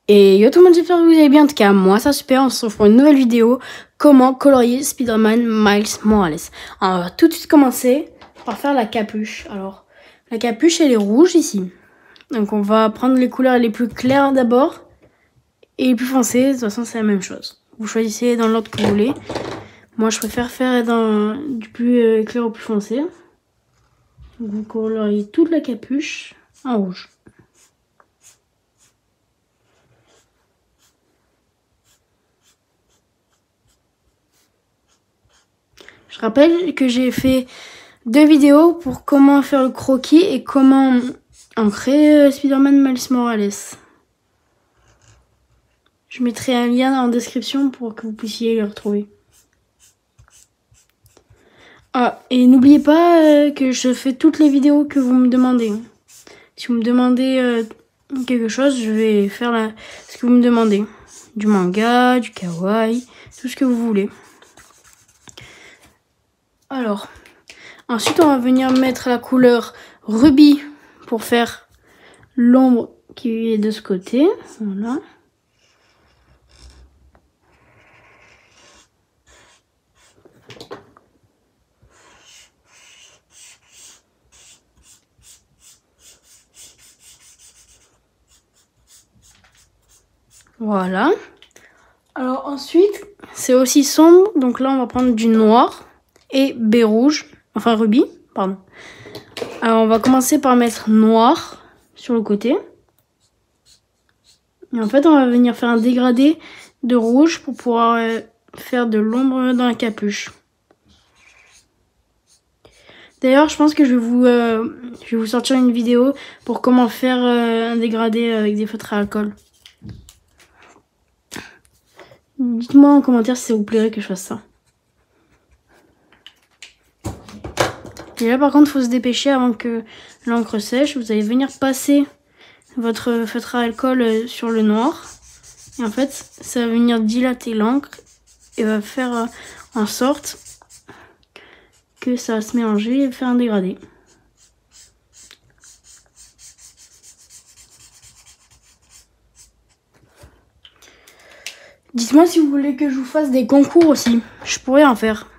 Et yo tout le monde, j'espère que vous allez bien. En tout cas, moi ça super, on se retrouve pour une nouvelle vidéo. Comment colorier Spider-Man Miles Morales. Alors, on va tout de suite commencer par faire la capuche. Alors, la capuche elle est rouge ici. Donc on va prendre les couleurs les plus claires d'abord. Et les plus foncées, de toute façon c'est la même chose. Vous choisissez dans l'ordre que vous voulez. Moi je préfère faire du plus clair au plus foncé. Donc, vous coloriez toute la capuche en rouge. Je rappelle que j'ai fait 2 vidéos pour comment faire le croquis et comment ancrer Spider-Man Miles Morales. Je mettrai un lien en description pour que vous puissiez le retrouver. Ah, et n'oubliez pas que je fais toutes les vidéos que vous me demandez. Si vous me demandez quelque chose, je vais faire ce que vous me demandez. Du manga, du kawaii, tout ce que vous voulez. Alors, ensuite on va venir mettre la couleur rubis pour faire l'ombre qui est de ce côté. Voilà. Voilà. Alors ensuite, c'est aussi sombre. Donc là, on va prendre du noir et baie rouge. Enfin, rubis, pardon. Alors, on va commencer par mettre noir sur le côté. Et en fait, on va venir faire un dégradé de rouge pour pouvoir faire de l'ombre dans la capuche. D'ailleurs, je pense que je vais vous sortir une vidéo pour comment faire un dégradé avec des feutres à alcool. Dites-moi en commentaire si ça vous plairait que je fasse ça. Et là par contre, il faut se dépêcher avant que l'encre sèche. Vous allez venir passer votre feutre à alcool sur le noir. Et en fait, ça va venir dilater l'encre et va faire en sorte que ça va se mélanger et faire un dégradé. Dites-moi si vous voulez que je vous fasse des concours aussi. Je pourrais en faire.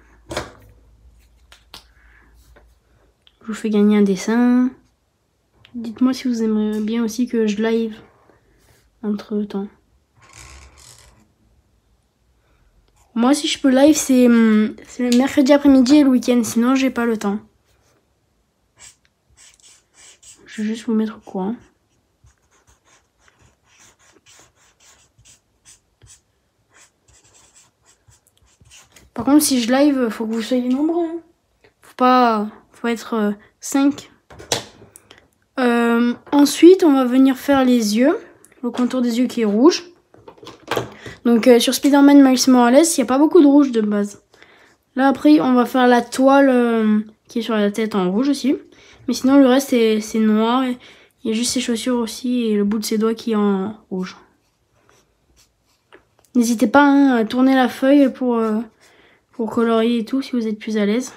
Je vous fais gagner un dessin. Dites-moi si vous aimeriez bien aussi que je live entre temps. Moi, si je peux live, c'est le mercredi après-midi et le week-end. Sinon, j'ai pas le temps. Je vais juste vous mettre au courant. Par contre, si je live, faut que vous soyez nombreux. Hein. Faut être 5. Ensuite, on va venir faire les yeux. Le contour des yeux qui est rouge. Donc, sur Spider-Man Miles Morales, il n'y a pas beaucoup de rouge de base. Là, après, on va faire la toile qui est sur la tête en rouge aussi. Mais sinon, le reste, c'est noir. Il y a juste ses chaussures aussi et le bout de ses doigts qui est en rouge. N'hésitez pas hein, à tourner la feuille pour colorier et tout si vous êtes plus à l'aise.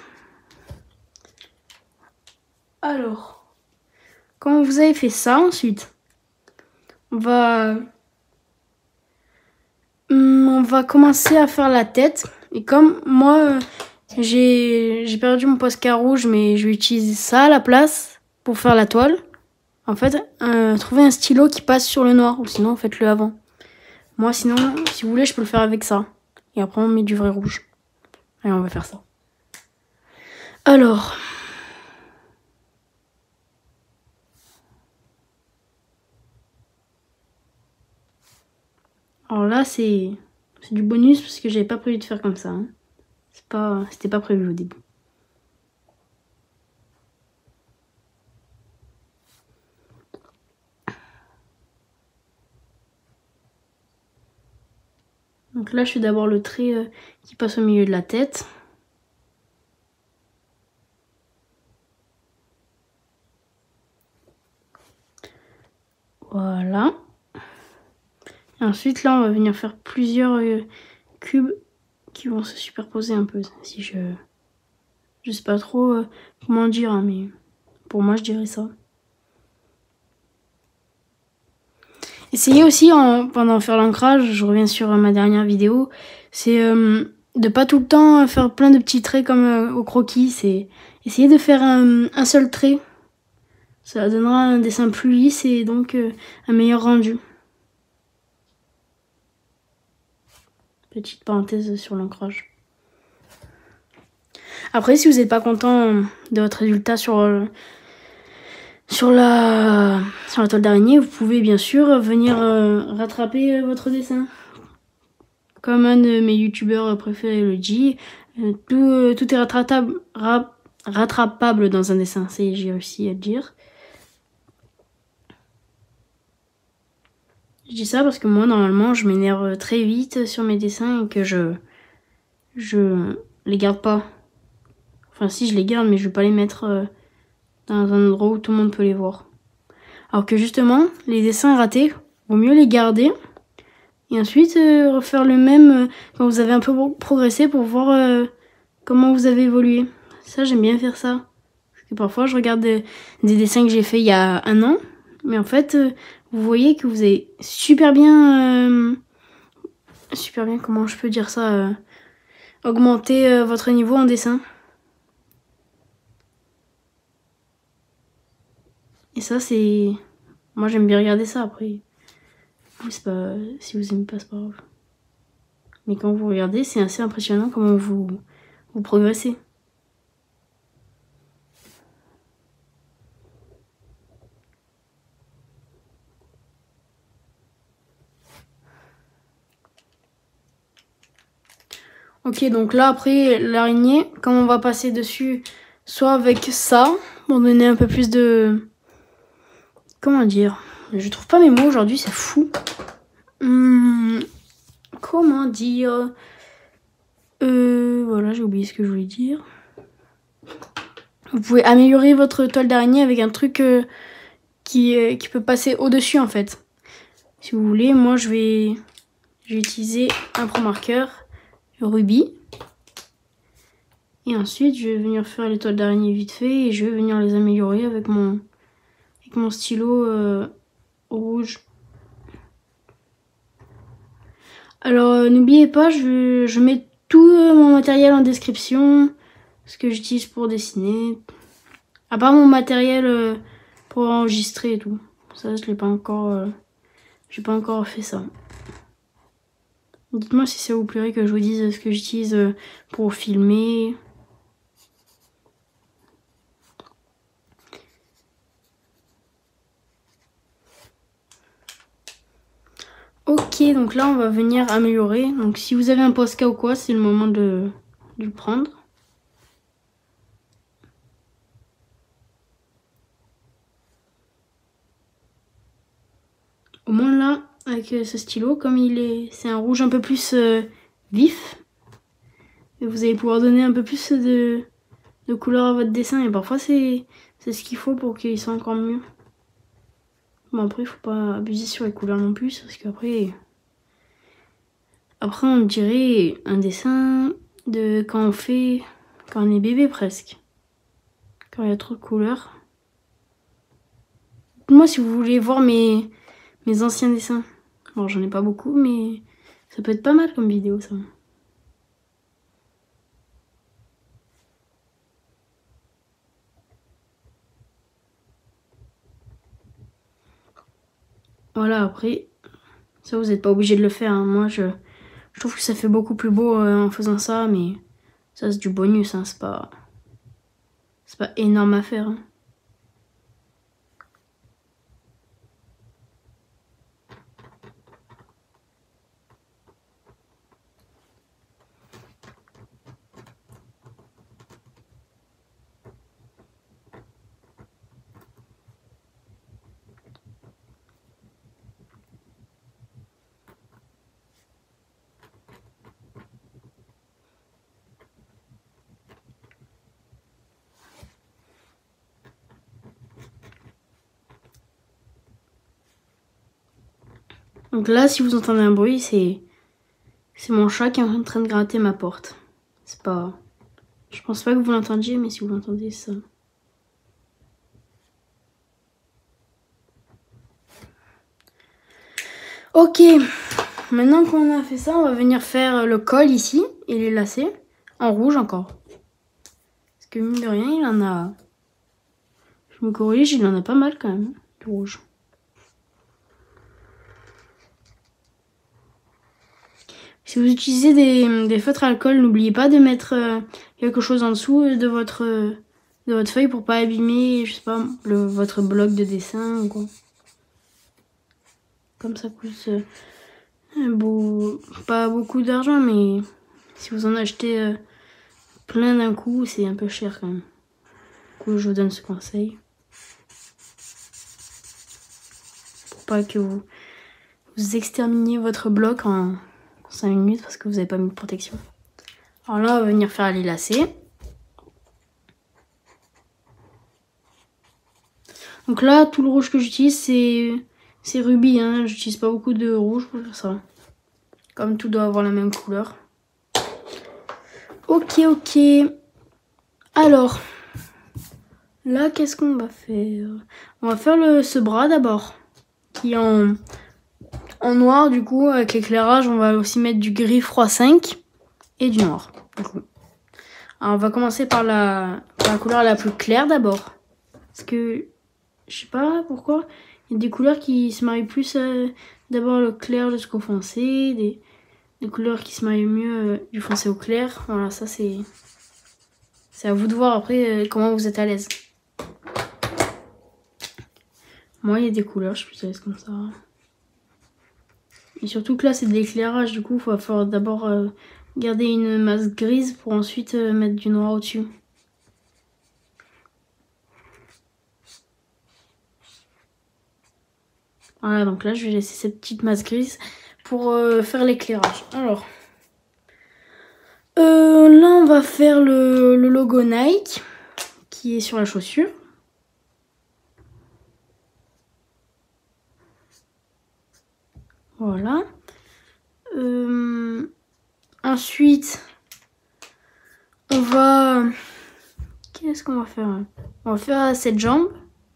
Alors, quand vous avez fait ça, ensuite, on va commencer à faire la tête. Et comme moi, j'ai perdu mon Posca rouge, mais je vais utiliser ça à la place pour faire la toile. En fait, trouvez un stylo qui passe sur le noir, ou sinon faites-le avant. Moi, sinon, si vous voulez, je peux le faire avec ça. Et après, on met du vrai rouge. Allez, on va faire ça. Alors... Alors là, c'est du bonus parce que j'avais pas prévu de faire comme ça. Hein. C'était pas prévu au début. Donc là, je fais d'abord le trait qui passe au milieu de la tête. Voilà. Et ensuite, là, on va venir faire plusieurs cubes qui vont se superposer un peu. Si je sais pas trop comment dire, hein, mais pour moi, je dirais ça. Essayez aussi, pendant faire l'ancrage, je reviens sur ma dernière vidéo, c'est de pas tout le temps faire plein de petits traits comme au croquis. C'est essayer de faire un seul trait. Ça donnera un dessin plus lisse et donc un meilleur rendu. Petite parenthèse sur l'ancrage. Après, si vous n'êtes pas content de votre résultat sur la toile d'araignée, vous pouvez bien sûr venir rattraper votre dessin. Comme un de mes youtubeurs préférés le dit, tout est rattrapable dans un dessin. J'ai réussi à le dire. Je dis ça parce que moi, normalement, je m'énerve très vite sur mes dessins et que je les garde pas. Enfin, si, je les garde, mais je vais pas les mettre dans un endroit où tout le monde peut les voir. Alors que justement, les dessins ratés, vaut mieux les garder et ensuite refaire le même quand vous avez un peu progressé pour voir comment vous avez évolué. Ça, j'aime bien faire ça. Parce que parfois, je regarde des dessins que j'ai fait il y a un an, mais en fait, vous voyez que vous avez super bien, comment je peux dire ça, augmenté votre niveau en dessin. Et ça, c'est... Moi, j'aime bien regarder ça, après. C'est pas... Si vous aimez pas, c'est pas grave. Mais quand vous regardez, c'est assez impressionnant comment vous progressez. Ok, donc là, après, l'araignée, comme on va passer dessus, soit avec ça, pour donner un peu plus de... Comment dire? Je trouve pas mes mots aujourd'hui, c'est fou. Comment dire? Voilà, j'ai oublié ce que je voulais dire. Vous pouvez améliorer votre toile d'araignée avec un truc qui peut passer au-dessus, en fait. Si vous voulez, moi, je vais utiliser un pro marqueur rubis. Et ensuite, je vais venir faire les toiles d'araignée vite fait et je vais venir les améliorer avec mon stylo rouge. Alors, n'oubliez pas, je mets tout mon matériel en description, ce que j'utilise pour dessiner. À part mon matériel pour enregistrer et tout. Ça, je l'ai pas encore... j'ai pas encore fait ça. Dites-moi si ça vous plairait que je vous dise ce que j'utilise pour filmer. Ok, donc là on va venir améliorer. Donc si vous avez un Posca ou quoi, c'est le moment de le prendre. Au moins là, avec ce stylo, comme c'est un rouge un peu plus vif, et vous allez pouvoir donner un peu plus de couleur à votre dessin. Et parfois c'est ce qu'il faut pour qu'il soit encore mieux. Bon, après il faut pas abuser sur les couleurs non plus, parce qu'après on dirait un dessin de quand on est bébé presque. Quand il y a trop de couleurs. Moi, si vous voulez voir mes anciens dessins. Bon, j'en ai pas beaucoup, mais ça peut être pas mal comme vidéo, ça. Voilà, après, ça, vous n'êtes pas obligé de le faire. Hein. Moi, je trouve que ça fait beaucoup plus beau en faisant ça, mais ça, c'est du bonus. Hein. C'est pas énorme à faire. Hein. Donc là, si vous entendez un bruit, c'est mon chat qui est en train de gratter ma porte. C'est pas... Je pense pas que vous l'entendiez, mais si vous l'entendez, ça... Ok, maintenant qu'on a fait ça, on va venir faire le col ici et les lacets en rouge encore. Parce que mine de rien, il en a... Je me corrige, il en a pas mal quand même, du rouge. Si vous utilisez des feutres à alcool, n'oubliez pas de mettre quelque chose en dessous de votre feuille pour pas abîmer, je sais pas, votre bloc de dessin ou quoi. Comme ça coûte pas beaucoup d'argent, mais si vous en achetez plein d'un coup, c'est un peu cher quand même. Du coup, je vous donne ce conseil. Pour pas que vous exterminiez votre bloc en 5 minutes parce que vous n'avez pas mis de protection. Alors là, on va venir faire les lacets. Donc là, tout le rouge que j'utilise, c'est rubis. Hein. J'utilise pas beaucoup de rouge pour faire ça. Comme tout doit avoir la même couleur. Ok. Alors, là, qu'est-ce qu'on va faire? On va faire ce bras d'abord. Qui est en noir, du coup, avec l'éclairage, on va aussi mettre du gris froid 5 et du noir. Du coup. Alors, on va commencer par la couleur la plus claire d'abord. Parce que, je sais pas pourquoi, il y a des couleurs qui se marient plus d'abord le clair jusqu'au foncé, des couleurs qui se marient mieux du foncé au clair. Voilà, ça c'est à vous de voir après comment vous êtes à l'aise. Moi, il y a des couleurs, je suis plus à l'aise comme ça. Et surtout que là, c'est de l'éclairage, du coup, il va falloir d'abord garder une masse grise pour ensuite mettre du noir au-dessus. Voilà, donc là, je vais laisser cette petite masse grise pour faire l'éclairage. Alors, là, on va faire le logo Nike qui est sur la chaussure. Voilà. Ensuite, on va... Qu'est-ce qu'on va faire? On va faire cette jambe.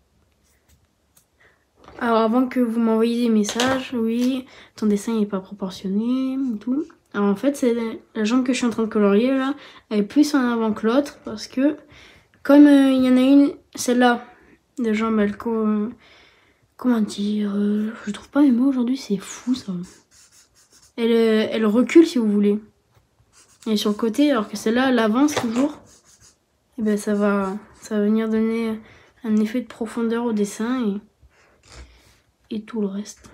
Alors, avant que vous m'envoyiez des messages, oui, ton dessin n'est pas proportionné et tout. Alors, en fait, c'est la jambe que je suis en train de colorier, là, elle est plus en avant que l'autre parce que, comme il y en a une, celle-là, de jambe, elle... Comment dire, je trouve pas mes mots aujourd'hui, c'est fou ça. Elle recule si vous voulez. Et sur le côté, alors que celle-là, elle avance toujours. Et ben ça va venir donner un effet de profondeur au dessin et tout le reste.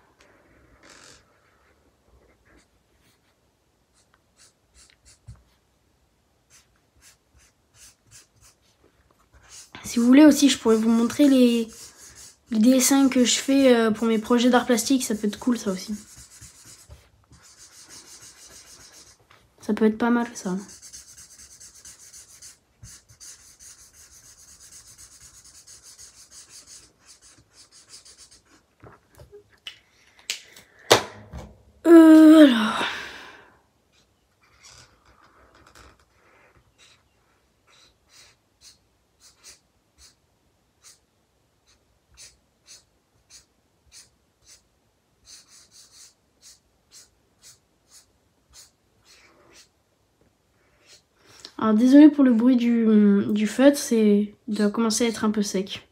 Si vous voulez aussi, je pourrais vous montrer les dessins que je fais pour mes projets d'art plastique. Ça peut être cool ça aussi. Ça peut être pas mal ça. Alors... Alors désolé pour le bruit du feutre, il doit commencer à être un peu sec.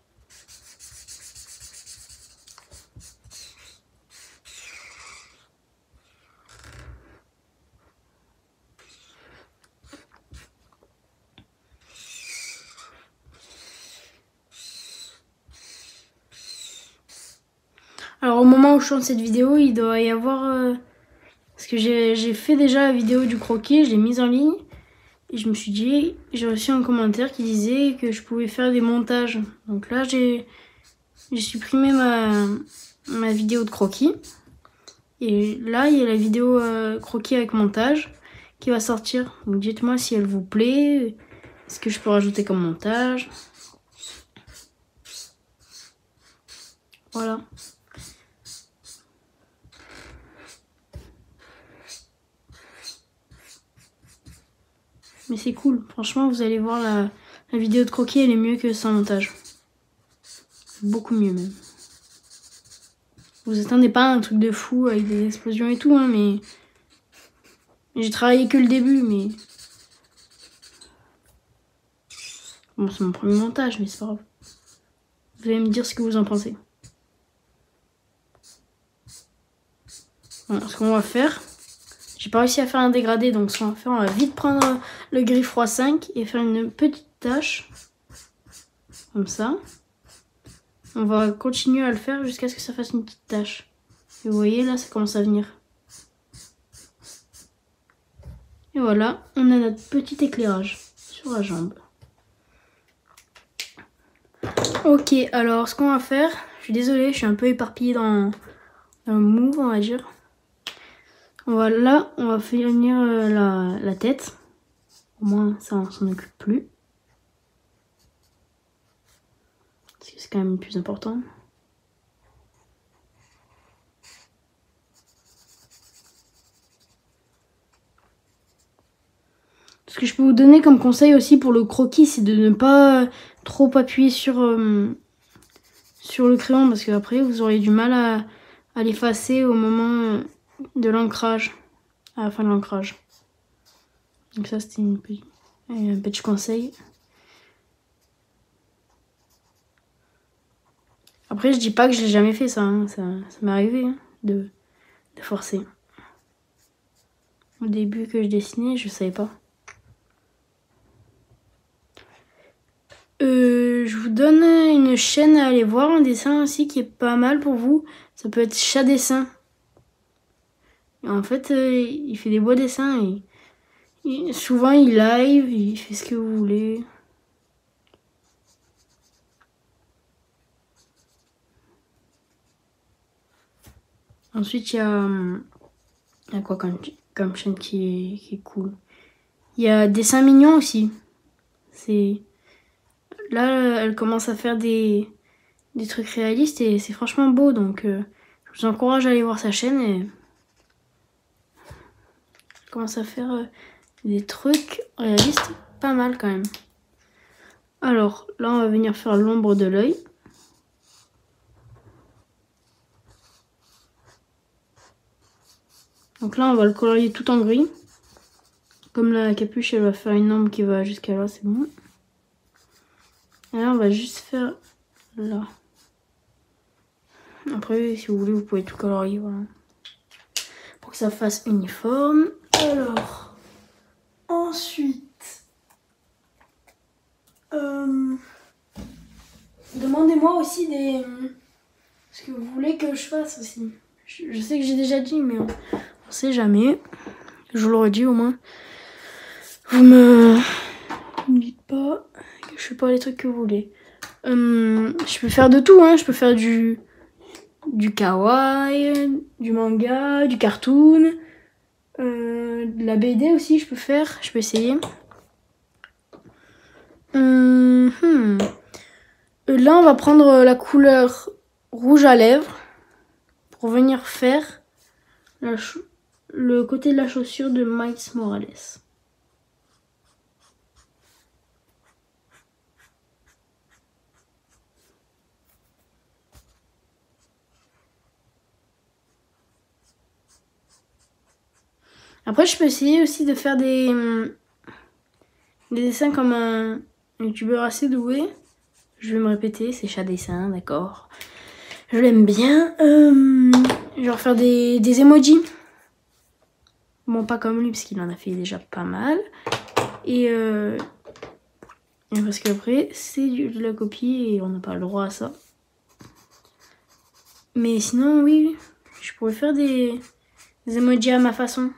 Alors au moment où je tourne cette vidéo, il doit y avoir... parce que j'ai fait déjà la vidéo du croquis, je l'ai mise en ligne. Et je me suis dit, j'ai reçu un commentaire qui disait que je pouvais faire des montages. Donc là, j'ai supprimé ma vidéo de croquis. Et là, il y a la vidéo croquis avec montage qui va sortir. Donc dites-moi si elle vous plaît. Est-ce que je peux rajouter comme montage? Voilà. Mais c'est cool. Franchement, vous allez voir la vidéo de croquis, elle est mieux que sans montage. Beaucoup mieux même. Vous attendez pas à un truc de fou avec des explosions et tout, hein, mais j'ai travaillé que le début, mais bon, c'est mon premier montage, mais c'est pas grave. Vous allez me dire ce que vous en pensez. Bon, ce qu'on va faire, j'ai pas réussi à faire un dégradé, donc ce qu'on va faire, on va vite prendre le gris froid 5 et faire une petite tache, comme ça. On va continuer à le faire jusqu'à ce que ça fasse une petite tache. Et vous voyez, là, ça commence à venir. Et voilà, on a notre petit éclairage sur la jambe. Ok, alors ce qu'on va faire, je suis désolée, je suis un peu éparpillée dans le move, on va dire. On va finir la tête. Au moins, ça, on s'en occupe plus. Parce que c'est quand même le plus important. Ce que je peux vous donner comme conseil aussi pour le croquis, c'est de ne pas trop appuyer sur le crayon, parce qu'après, vous aurez du mal à l'effacer au moment de l'ancrage, à la fin de l'ancrage. Donc ça, c'était un petit conseil. Après, je dis pas que je l'ai jamais fait, ça, hein. Ça m'est arrivé, hein, de forcer. Au début que je dessinais, je savais pas. Je vous donne une chaîne à aller voir, un dessin aussi qui est pas mal pour vous. Ça peut être Chat Dessin. Et en fait, il fait des beaux dessins et souvent il live, il fait ce que vous voulez. Ensuite, il y a quoi comme chaîne qui est cool. Il y a Dessin Mignon aussi. Là, elle commence à faire des trucs réalistes et c'est franchement beau. Donc, je vous encourage à aller voir sa chaîne. Et elle commence à faire des trucs réalistes pas mal quand même. Alors, là, on va venir faire l'ombre de l'œil. Donc là, on va le colorier tout en gris. Comme la capuche, elle va faire une ombre qui va jusqu'à là, c'est bon. Et là, on va juste faire là. Après, si vous voulez, vous pouvez tout colorier, voilà. Pour que ça fasse uniforme. Alors, ensuite, demandez-moi aussi ce que vous voulez que je fasse aussi. Je sais que j'ai déjà dit, mais on sait jamais. Je vous le redis au moins. Vous me dites pas que je fais pas les trucs que vous voulez. Je peux faire de tout, hein. Je peux faire du kawaii, du manga, du cartoon, de la BD aussi. Je peux essayer. Là, on va prendre la couleur rouge à lèvres pour venir faire le côté de la chaussure de Miles Morales. Après, je peux essayer aussi de faire des dessins comme un youtubeur assez doué. Je vais me répéter, c'est Chat Dessin, d'accord. Je l'aime bien. Je vais refaire des emojis. Bon, pas comme lui, parce qu'il en a fait déjà pas mal. Et parce qu'après, c'est de la copie et on n'a pas le droit à ça. Mais sinon, oui, je pourrais faire des emojis à ma façon.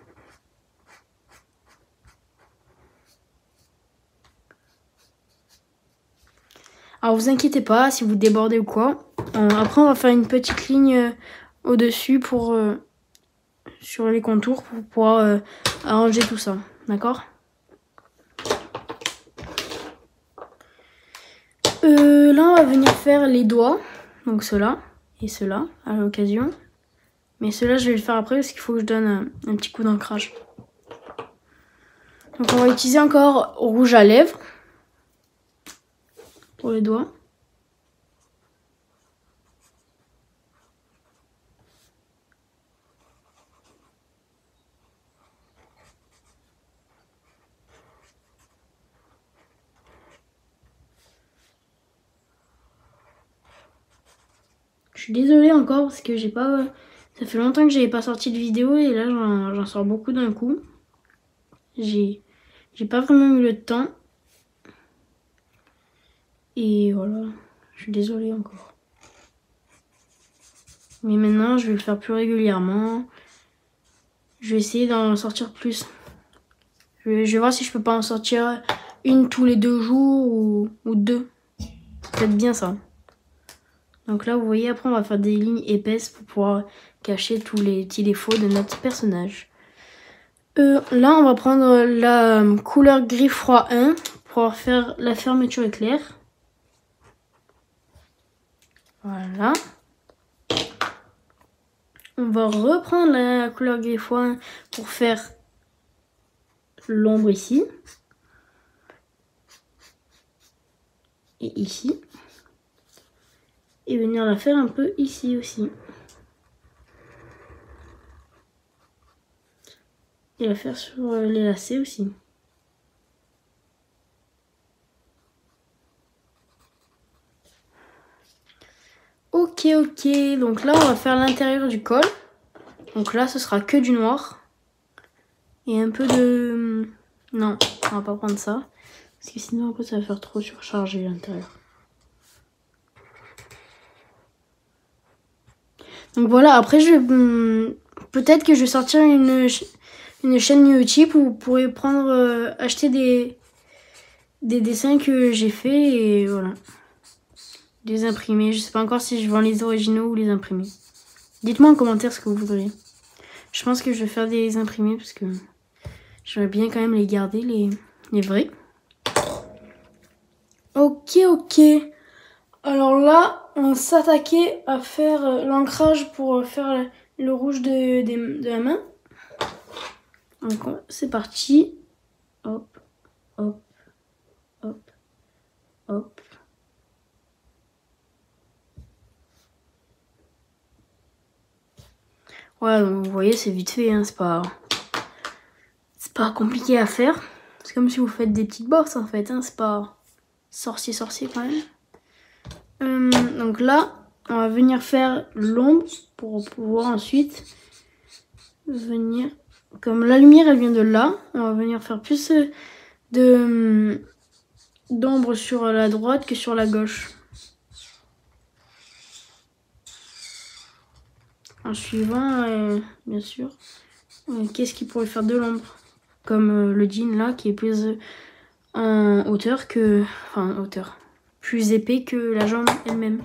Alors vous inquiétez pas si vous débordez ou quoi. Après on va faire une petite ligne au-dessus pour sur les contours pour pouvoir arranger tout ça. D'accord? Là on va venir faire les doigts. Donc ceux-là et ceux-là à l'occasion. Mais ceux-là je vais le faire après parce qu'il faut que je donne un petit coup d'ancrage. Donc on va utiliser encore rouge à lèvres. Pour les doigts. suis désolée encore parce que j'ai pas... ça fait longtemps que j'avais pas sorti de vidéo et là j'en sors beaucoup d'un coup. J'ai pas vraiment eu le temps. Et voilà, je suis désolée encore. Mais maintenant, je vais le faire plus régulièrement. Je vais essayer d'en sortir plus. Je vais voir si je peux pas en sortir une tous les 2 jours ou 2. C'est peut-être bien ça. Donc là, vous voyez, après, on va faire des lignes épaisses pour pouvoir cacher tous les petits défauts de notre personnage. Là, on va prendre la couleur gris froid 1 pour faire la fermeture éclair. Voilà. On va reprendre la couleur gris froid 1 pour faire l'ombre ici. Et ici. Et venir la faire un peu ici aussi. Et la faire sur les lacets aussi. Ok, donc là on va faire l'intérieur du col. Donc là ce sera que du noir. Et un peu de... Non, on va pas prendre ça. Parce que sinon après ça va faire trop surchargé l'intérieur. Donc voilà, après peut-être que je vais sortir une chaîne YouTube où vous pourrez prendre, acheter des dessins que j'ai fait et voilà. Les imprimer. Je sais pas encore si je vends les originaux ou les imprimés. Dites-moi en commentaire ce que vous voudrez. Je pense que je vais faire des imprimés parce que j'aimerais bien quand même les garder, les vrais. Ok. Alors là, on s'attaquait à faire l'ancrage pour faire le rouge de la main. Donc c'est parti. Hop. Voilà, donc vous voyez, c'est vite fait, hein, c'est pas compliqué à faire. C'est comme si vous faites des petites bosses en fait, hein, c'est pas sorcier quand même. Donc là, on va venir faire l'ombre pour pouvoir ensuite venir... Comme la lumière elle vient de là, on va venir faire plus d'ombre sur la droite que sur la gauche. En suivant, bien sûr, qu'est-ce qui pourrait faire de l'ombre? Comme le jean là qui est plus en hauteur que... Enfin, hauteur. Plus épais que la jambe elle-même.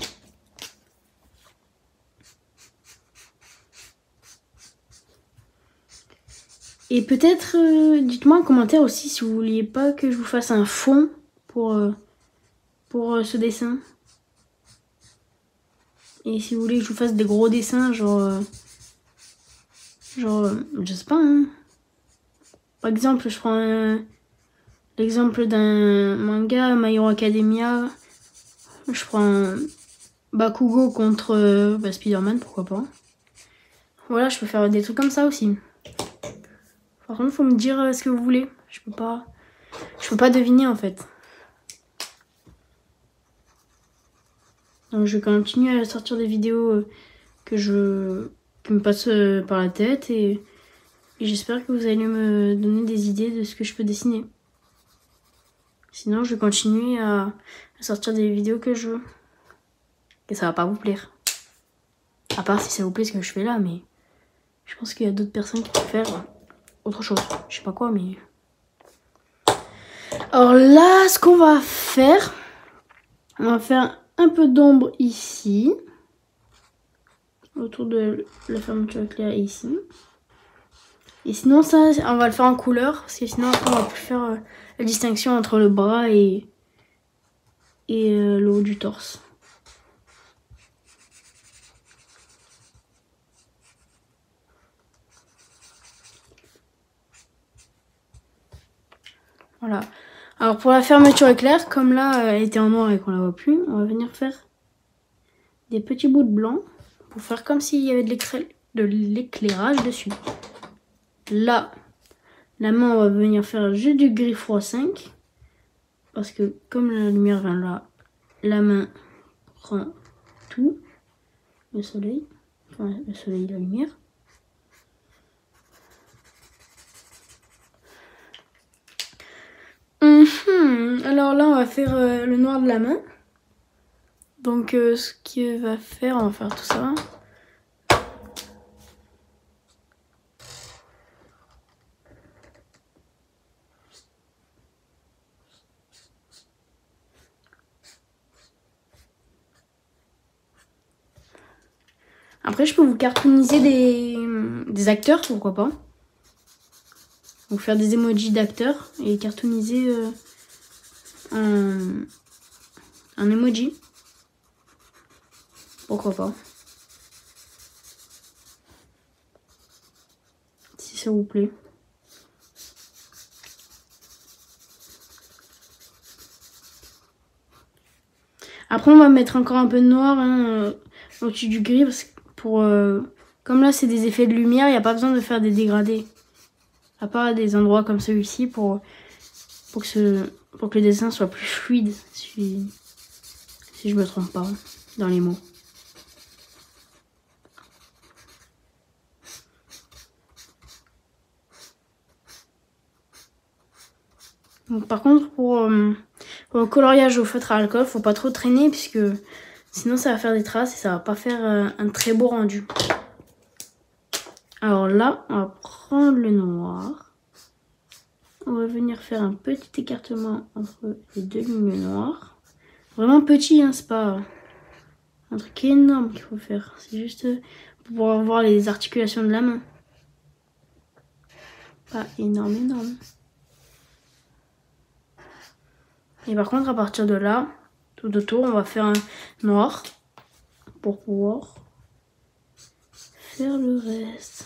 Et peut-être, dites-moi en commentaire aussi si vous vouliez pas que je vous fasse un fond pour ce dessin. Et si vous voulez que je vous fasse des gros dessins, genre, je sais pas, hein. Par exemple, je prends l'exemple d'un manga, My Hero Academia. Je prends Bakugo contre Spider-Man, pourquoi pas. Voilà, je peux faire des trucs comme ça aussi. Par contre, faut me dire ce que vous voulez. Je peux pas deviner en fait. Donc je vais continuer à sortir des vidéos qui me passent par la tête et j'espère que vous allez me donner des idées de ce que je peux dessiner. Sinon, je vais continuer à sortir des vidéos que je veux. Et ça va pas vous plaire. À part si ça vous plaît ce que je fais là, mais je pense qu'il y a d'autres personnes qui préfèrent autre chose. Je sais pas quoi, mais... Alors là, ce qu'on va faire, on va faire un peu d'ombre ici. Autour de la fermeture éclair ici. Et sinon, ça, on va le faire en couleur. Parce que sinon, après, on va plus faire la distinction entre le bras et le haut du torse. Voilà. Alors pour la fermeture éclair, comme là elle était en noir et qu'on la voit plus, on va venir faire des petits bouts de blanc pour faire comme s'il y avait de l'éclairage dessus. Là, la main, on va venir faire juste du gris froid 5 parce que comme la lumière vient là, la main prend tout. le soleil. Enfin, le soleil, la lumière. Alors là, on va faire le noir de la main. Donc, ce qu'il va faire, on va faire tout ça. Après, je peux vous cartooniser des acteurs, pourquoi pas. Vous faire des emojis d'acteurs et cartooniser un emoji. Pourquoi pas. Si ça vous plaît. Après, on va mettre encore un peu de noir au-dessus du gris parce que comme là, c'est des effets de lumière, il n'y a pas besoin de faire des dégradés. À part des endroits comme celui-ci pour que le dessin soit plus fluide, si je me trompe pas dans les mots. Donc, par contre, pour le coloriage au feutre à alcool, faut pas trop traîner puisque sinon ça va faire des traces et ça va pas faire un très beau rendu. Alors là, on va prendre le noir. On va venir faire un petit écartement entre les deux lignes noires. Vraiment petit, hein, c'est pas un truc énorme qu'il faut faire. C'est juste pour pouvoir voir les articulations de la main. Pas énorme. Et par contre, à partir de là, tout autour, on va faire un noir pour pouvoir faire le reste.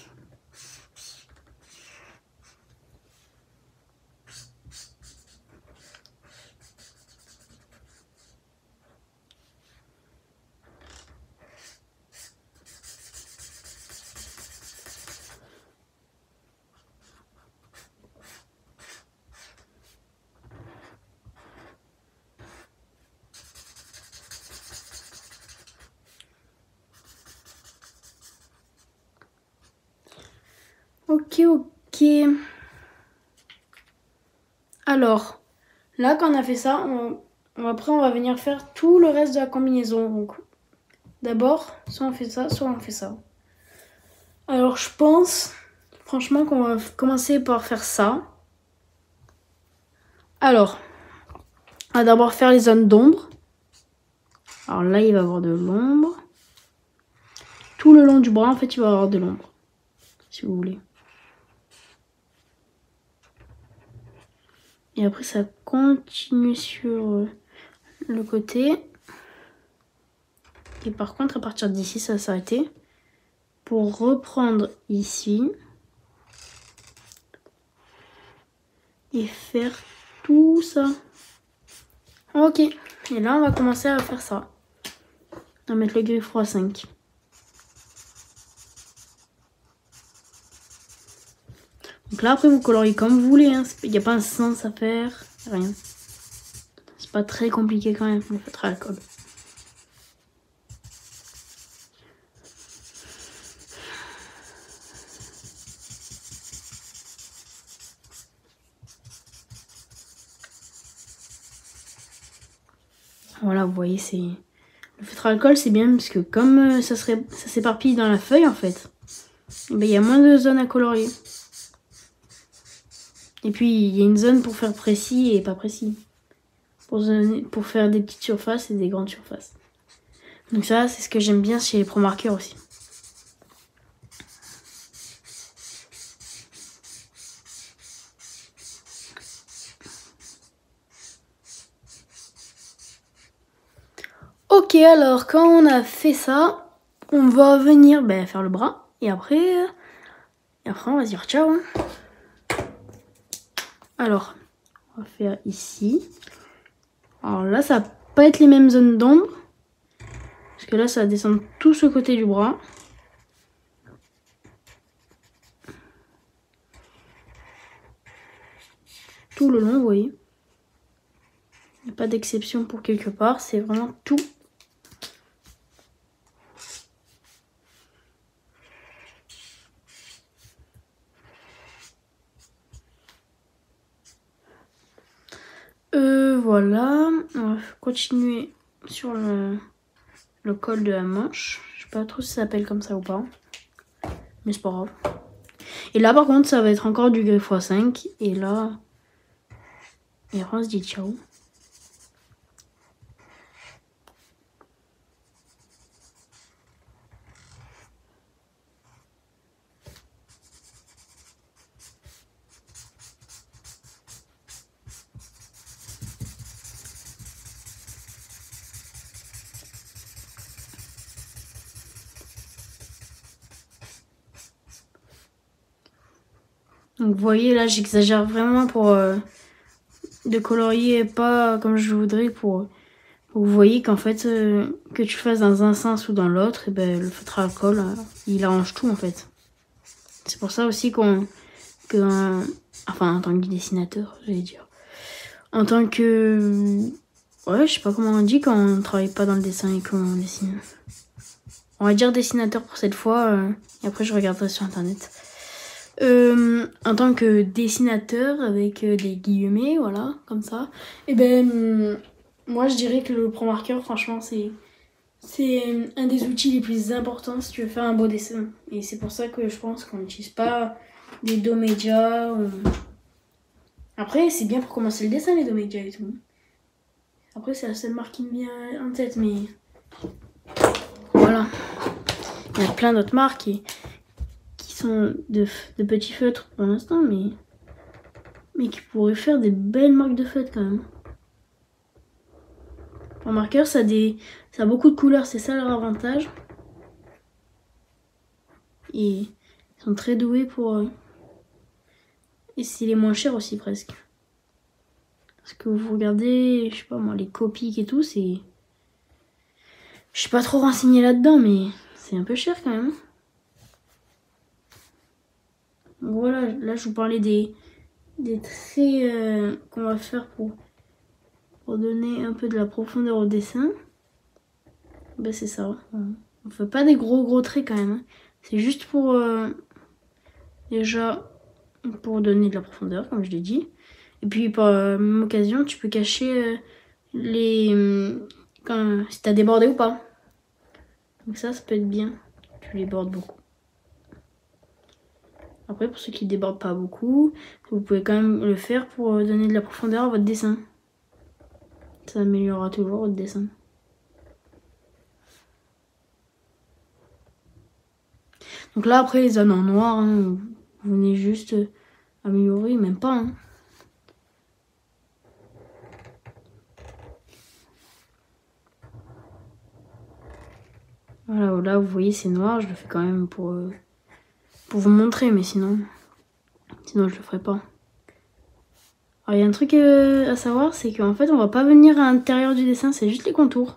Ok. Alors, là, quand on a fait ça, après, on va venir faire tout le reste de la combinaison. Donc, d'abord, soit on fait ça, soit on fait ça. Alors, je pense, franchement, qu'on va commencer par faire ça. Alors, on va d'abord faire les zones d'ombre. Alors là, il va y avoir de l'ombre. Tout le long du bras, en fait, il va y avoir de l'ombre. Si vous voulez. Et après, ça continue sur le côté. Et par contre, à partir d'ici, ça va s'arrêter. Pour reprendre ici. Et faire tout ça. Ok. Et là, on va commencer à faire ça. On va mettre le gris froid 5. Donc là, après, vous coloriez comme vous voulez. Hein. Il n'y a pas un sens à faire. Rien. C'est pas très compliqué quand même, le feutre à alcool. Voilà, vous voyez, c'est... Le feutre à alcool, c'est bien parce que comme ça s'éparpille dans la feuille, en fait, il y a moins de zones à colorier. Et puis, il y a une zone pour faire précis et pas précis. Pour faire des petites surfaces et des grandes surfaces. Donc ça, c'est ce que j'aime bien chez les Pro Markers aussi. Ok, alors quand on a fait ça, on va venir faire le bras. Et après on va se dire ciao. Hein. Alors, on va faire ici. Alors là, ça va pas être les mêmes zones d'ombre. Parce que là, ça va descendre tout ce côté du bras. Tout le long, vous voyez. Il n'y a pas d'exception pour quelque part. C'est vraiment tout. Voilà, on va continuer sur le col de la manche. Je sais pas trop si ça s'appelle comme ça ou pas, mais c'est pas grave. Et là par contre ça va être encore du gris x5 et là, et après on se dit ciao. Donc vous voyez là j'exagère vraiment pour de colorier pas comme je voudrais pour vous voyez qu'en fait que tu fasses dans un sens ou dans l'autre, et ben le feutre à alcool il arrange tout en fait. C'est pour ça aussi enfin en tant que dessinateur j'allais dire, en tant que ouais je sais pas comment on dit quand on travaille pas dans le dessin et qu'on dessine. On va dire dessinateur pour cette fois et après je regarderai sur internet. En tant que dessinateur avec des guillemets, voilà, comme ça, et ben moi je dirais que le Pro Marker, franchement, c'est un des outils les plus importants si tu veux faire un beau dessin. Et c'est pour ça que je pense qu'on n'utilise pas des dos médias. Après, c'est bien pour commencer le dessin, les dos médias et tout. Après, c'est la seule marque qui me vient en tête, mais voilà. Il y a plein d'autres marques qui sont de petits feutres pour l'instant, mais qui pourraient faire des belles marques de feutres quand même. En marqueur, ça a beaucoup de couleurs, c'est ça leur avantage. Et ils sont très doués pour... Et c'est les moins chers aussi presque. Parce que vous regardez, je sais pas moi, les Copics et tout, c'est... Je suis pas trop renseignée là-dedans, mais c'est un peu cher quand même. Donc voilà, là je vous parlais des traits qu'on va faire pour donner un peu de la profondeur au dessin. Ben c'est ça. On fait pas des gros traits quand même. Hein. C'est juste pour déjà pour donner de la profondeur, comme je l'ai dit. Et puis par même occasion, tu peux cacher si t'as débordé ou pas. Donc ça peut être bien. Tu les bordes beaucoup. Après, pour ceux qui débordent pas beaucoup, vous pouvez quand même le faire pour donner de la profondeur à votre dessin. Ça améliorera toujours votre dessin. Donc là, après, les zones en noir, hein, vous venez juste améliorer, même pas. Hein. Voilà, là, vous voyez, c'est noir. Je le fais quand même pour vous montrer, mais sinon je le ferai pas. Alors, il y a un truc à savoir, c'est qu'en fait, on va pas venir à l'intérieur du dessin, c'est juste les contours.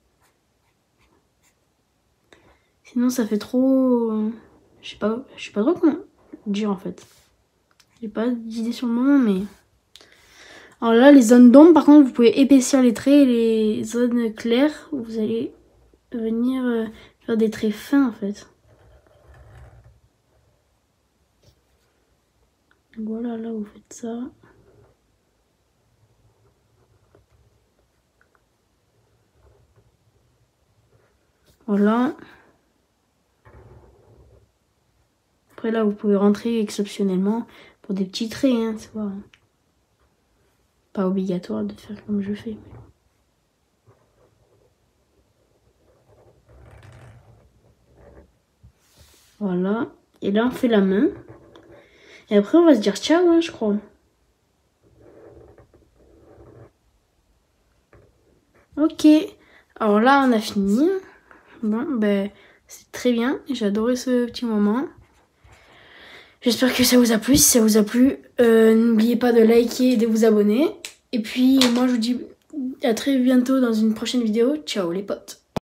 Sinon, ça fait trop... je sais pas trop comment dire, en fait. J'ai pas d'idée sur le moment, mais... Alors là, les zones d'ombre, par contre, vous pouvez épaissir les traits. Et les zones claires, vous allez venir faire des traits fins, en fait. Voilà, là, vous faites ça. Voilà. Après, là, vous pouvez rentrer exceptionnellement pour des petits traits, hein, c'est pas obligatoire de faire comme je fais. Voilà. Et là, on fait la main. Et après, on va se dire ciao, hein, je crois. Ok. Alors là, on a fini. Bon, ben, c'est très bien. J'ai adoré ce petit moment. J'espère que ça vous a plu. Si ça vous a plu, n'oubliez pas de liker et de vous abonner. Et puis, moi, je vous dis à très bientôt dans une prochaine vidéo. Ciao les potes.